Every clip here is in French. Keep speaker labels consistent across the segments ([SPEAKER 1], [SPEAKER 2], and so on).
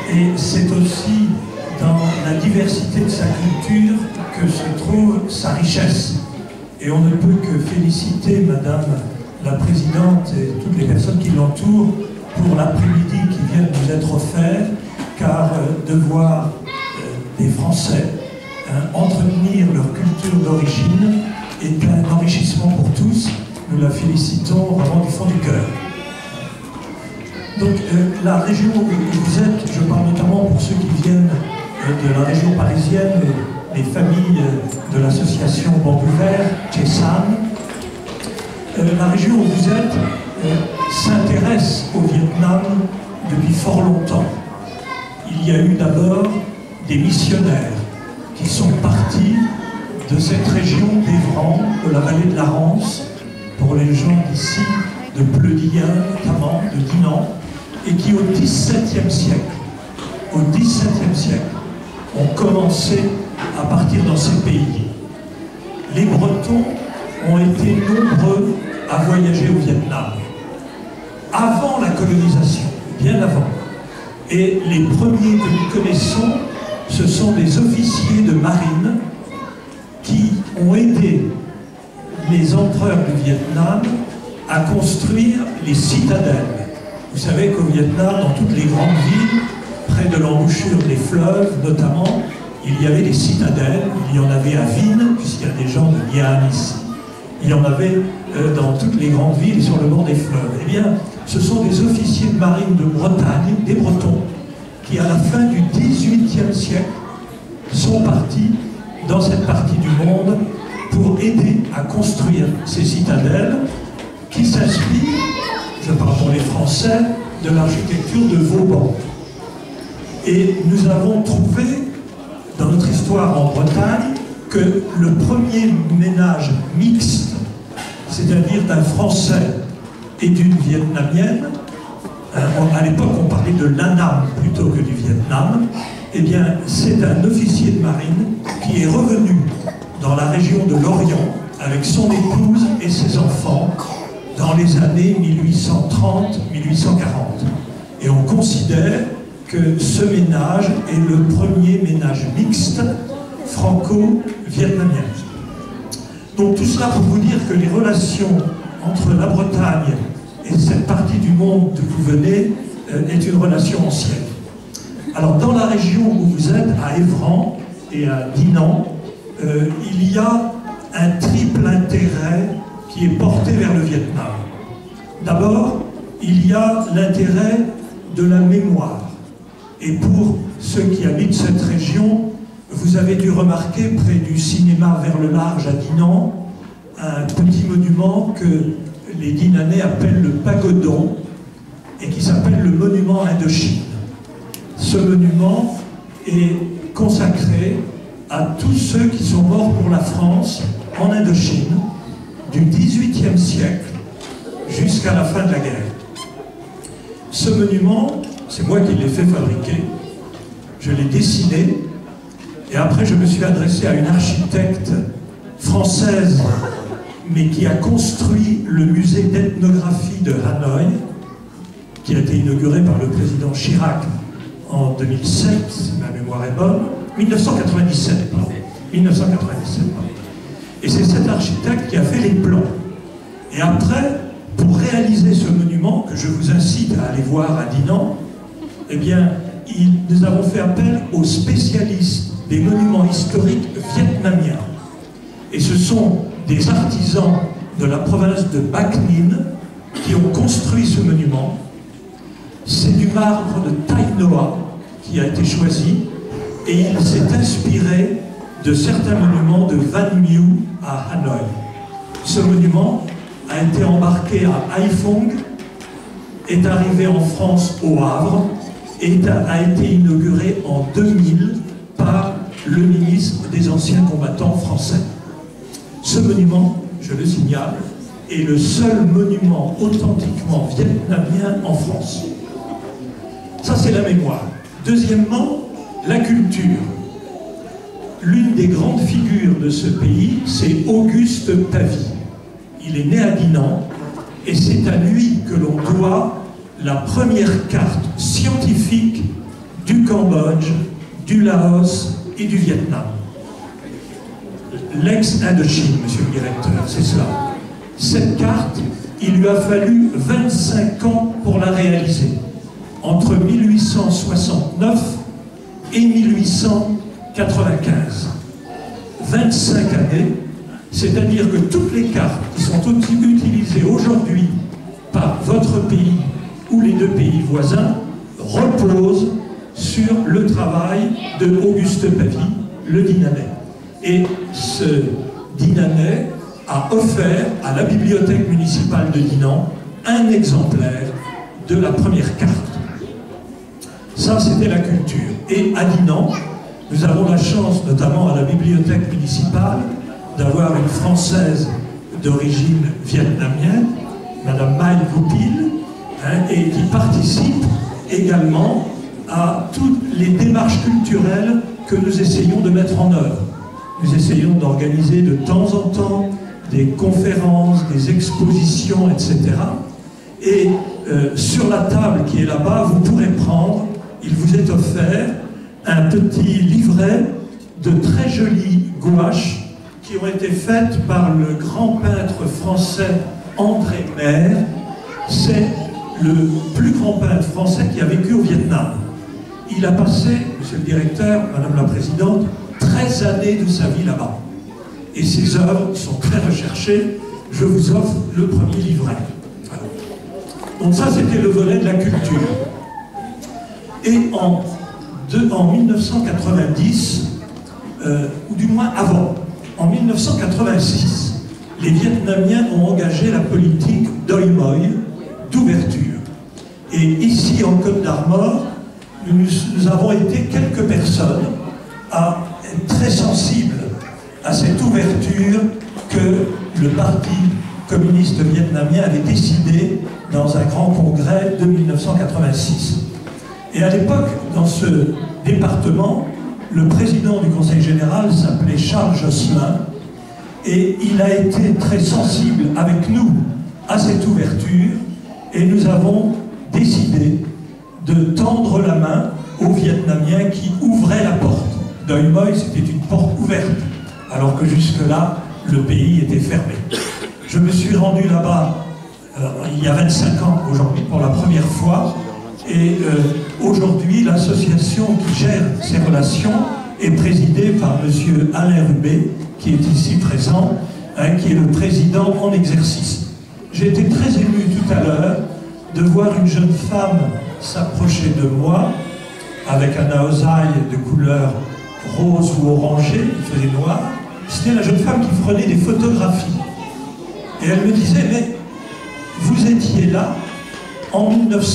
[SPEAKER 1] Et c'est aussi dans la diversité de sa culture que se trouve sa richesse. Et on ne peut que féliciter Madame la Présidente et toutes les personnes qui l'entourent pour l'après-midi qui vient de nous être offert, car de voir des Français entretenir leur culture d'origine est un enrichissement pour tous. Nous la félicitons vraiment du fond du cœur. Donc la région où vous êtes, je parle notamment pour ceux qui viennent de la région parisienne, les familles de l'association Bambou Vert, Chessan. La région où vous êtes s'intéresse au Vietnam depuis fort longtemps. Il y a eu d'abord des missionnaires qui sont partis de cette région d'Evran, de la vallée de la Rance, pour les gens d'ici, de Pleudihen notamment, de Dinan, et qui au XVIIe siècle, ont commencé à partir dans ces pays. Les Bretons ont été nombreux à voyager au Vietnam, avant la colonisation, bien avant. Et les premiers que nous connaissons, ce sont des officiers de marine qui ont aidé les empereurs du Vietnam à construire les citadelles. Vous savez qu'au Vietnam, dans toutes les grandes villes, près de l'embouchure des fleuves notamment, il y avait des citadelles. Il y en avait à Vinh, puisqu'il y a des gens de Nhian ici. Il y en avait dans toutes les grandes villes et sur le bord des fleuves. Eh bien, ce sont des officiers de marine de Bretagne, des Bretons, qui à la fin du XVIIIe siècle sont partis dans cette partie du monde pour aider à construire ces citadelles qui s'inspirent, je parle pour les Français, de l'architecture de Vauban. Et nous avons trouvé, dans notre histoire en Bretagne, que le premier ménage mixte, c'est-à-dire d'un Français et d'une Vietnamienne, à l'époque on parlait de l'Annam plutôt que du Vietnam, eh bien c'est un officier de marine qui est revenu dans la région de l'Orient avec son épouse et ses enfants dans les années 1830-1840. Et on considère que ce ménage est le premier ménage mixte franco-vietnamien. Donc tout cela pour vous dire que les relations entre la Bretagne et cette partie du monde d'où vous venez est une relation ancienne. Alors dans la région où vous êtes, à Evran et à Dinan, il y a un triple intérêt qui est porté vers le Vietnam. D'abord, il y a l'intérêt de la mémoire. Et pour ceux qui habitent cette région, vous avez dû remarquer près du cinéma Vers le Large à Dinan, un petit monument que les Dinanais appellent le pagodon et qui s'appelle le monument Indochine. Ce monument est consacré à tous ceux qui sont morts pour la France en Indochine du XVIIIe siècle jusqu'à la fin de la guerre. Ce monument, c'est moi qui l'ai fait fabriquer, je l'ai dessiné, et après je me suis adressé à une architecte française, mais qui a construit le musée d'ethnographie de Hanoï, qui a été inauguré par le président Chirac en 2007, si ma mémoire est bonne, 1997, pardon. 1997, pardon. Et c'est cet architecte qui a fait les plans. Et après, pour réaliser ce monument, que je vous incite à aller voir à Dinan, eh bien, nous avons fait appel aux spécialistes des monuments historiques vietnamiens. Et ce sont des artisans de la province de Bac Ninh qui ont construit ce monument. C'est du marbre de Tai Noa qui a été choisi, et il s'est inspiré de certains monuments de Van Mieu à Hanoï. Ce monument a été embarqué à Haiphong, est arrivé en France au Havre et a été inauguré en 2000 par le ministre des Anciens Combattants français. Ce monument, je le signale, est le seul monument authentiquement vietnamien en France. Ça, c'est la mémoire. Deuxièmement, la culture. L'une des grandes figures de ce pays, c'est Auguste Pavie. Il est né à Dinan, et c'est à lui que l'on doit la première carte scientifique du Cambodge, du Laos et du Vietnam. L'ex-Indochine, monsieur le directeur, c'est cela. Cette carte, il lui a fallu 25 ans pour la réaliser, entre 1869 et 1895. 25 années, c'est-à-dire que toutes les cartes qui sont utilisées aujourd'hui par votre pays ou les deux pays voisins reposent sur le travail de Auguste Pavie, le Dinanais. Et ce Dinanais a offert à la bibliothèque municipale de Dinan un exemplaire de la première carte. Ça, c'était la culture. Et à Dinan, nous avons la chance, notamment à la bibliothèque municipale, d'avoir une Française d'origine vietnamienne, Madame Mai Goupil, et qui participe également à toutes les démarches culturelles que nous essayons de mettre en œuvre. Nous essayons d'organiser de temps en temps des conférences, des expositions, etc. Et sur la table qui est là-bas, vous pourrez prendre, il vous est offert, un petit livret de très jolies gouaches qui ont été faites par le grand peintre français André Maire. C'est le plus grand peintre français qui a vécu au Vietnam. Il a passé, monsieur le directeur, madame la présidente, 13 années de sa vie là-bas. Et ses œuvres sont très recherchées. Je vous offre le premier livret. Voilà. Donc ça, c'était le volet de la culture. Et en 1990, ou du moins avant, en 1986, les Vietnamiens ont engagé la politique Doi Moi d'ouverture. Et ici, en Côte d'Armor, nous avons été quelques personnes à être très sensibles à cette ouverture que le Parti communiste vietnamien avait décidé dans un grand congrès de 1986. Et à l'époque, dans ce département, le président du Conseil général s'appelait Charles Josselin, et il a été très sensible avec nous à cette ouverture, et nous avons décidé de tendre la main aux Vietnamiens qui ouvraient la porte. Doi Moi, c'était une porte ouverte, alors que jusque-là, le pays était fermé. Je me suis rendu là-bas il y a 25 ans aujourd'hui pour la première fois, et aujourd'hui, l'association qui gère ces relations est présidée par M. Alain Rubé, qui est ici présent, qui est le président en exercice. J'ai été très ému tout à l'heure de voir une jeune femme s'approcher de moi avec un aosaï de couleur rose ou orangé, qui faisait noir. C'était la jeune femme qui prenait des photographies. Et elle me disait, mais vous étiez là en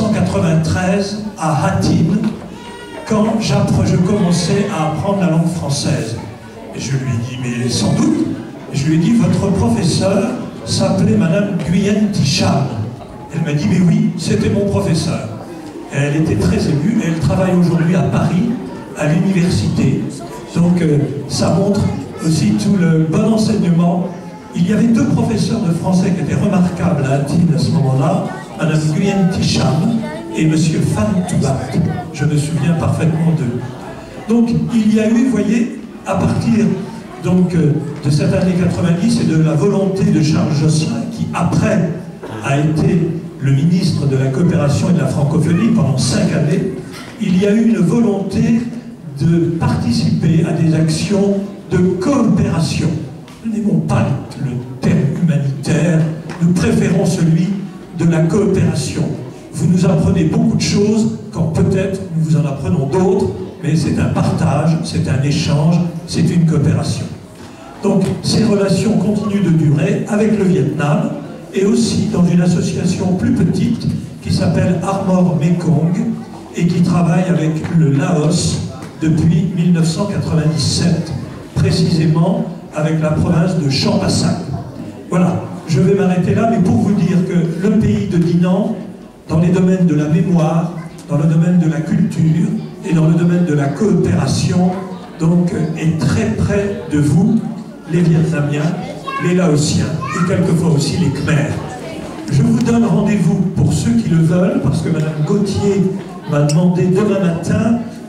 [SPEAKER 1] 1993 à Hattin, quand je commençais à apprendre la langue française. Et je lui ai dit, mais sans doute. Et je lui ai dit, votre professeur s'appelait Madame Nguyen Thi Cham. Elle m'a dit, mais oui, c'était mon professeur. Et elle était très émue, et elle travaille aujourd'hui à Paris, à l'université. Donc ça montre aussi tout le bon enseignement. Il y avait deux professeurs de français qui étaient remarquables à Hattin à ce moment-là, Madame Nguyen Thi Cham et Monsieur Phan Toubat. Je me souviens parfaitement d'eux. Donc il y a eu, vous voyez, à partir donc, de cette année 90 et de la volonté de Charles Josselin, qui après a été le ministre de la coopération et de la francophonie pendant 5 années, il y a eu une volonté de participer à des actions de coopération. Nous n'aimons pas le terme humanitaire, nous préférons celui de la coopération. Vous nous apprenez beaucoup de choses, quand peut-être nous vous en apprenons d'autres, mais c'est un partage, c'est un échange, c'est une coopération. Donc ces relations continuent de durer avec le Vietnam, et aussi dans une association plus petite qui s'appelle Armor Mekong et qui travaille avec le Laos depuis 1997, précisément avec la province de Champasak. Voilà, je vais m'arrêter là, mais pour vous dire que le pays de Dinan, dans les domaines de la mémoire, dans le domaine de la culture et dans le domaine de la coopération, donc est très près de vous, les Vietnamiens, les Laotiens et quelquefois aussi les Khmers. Je vous donne rendez-vous pour ceux qui le veulent, parce que Madame Gauthier m'a demandé demain matin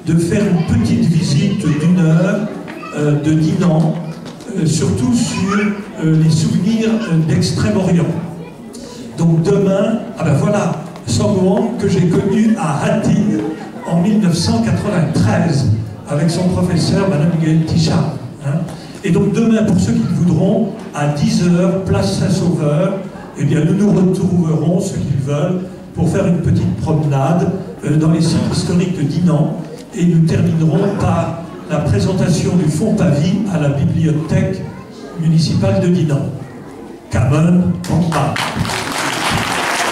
[SPEAKER 1] de faire une petite visite d'1 heure de Dinan, surtout sur les souvenirs d'Extrême-Orient. Donc demain, ah ben voilà, Songwon que j'ai connu à Hattin en 1993 avec son professeur, Madame Nguyen Tisha. Hein. Et donc demain, pour ceux qui le voudront, à 10 h, place Saint-Sauveur, eh bien nous nous retrouverons, ceux qui le veulent, pour faire une petite promenade dans les sites historiques de Dinan. Et nous terminerons par la présentation du fonds Pavie à la bibliothèque municipale de Dinan. Kamen, on part.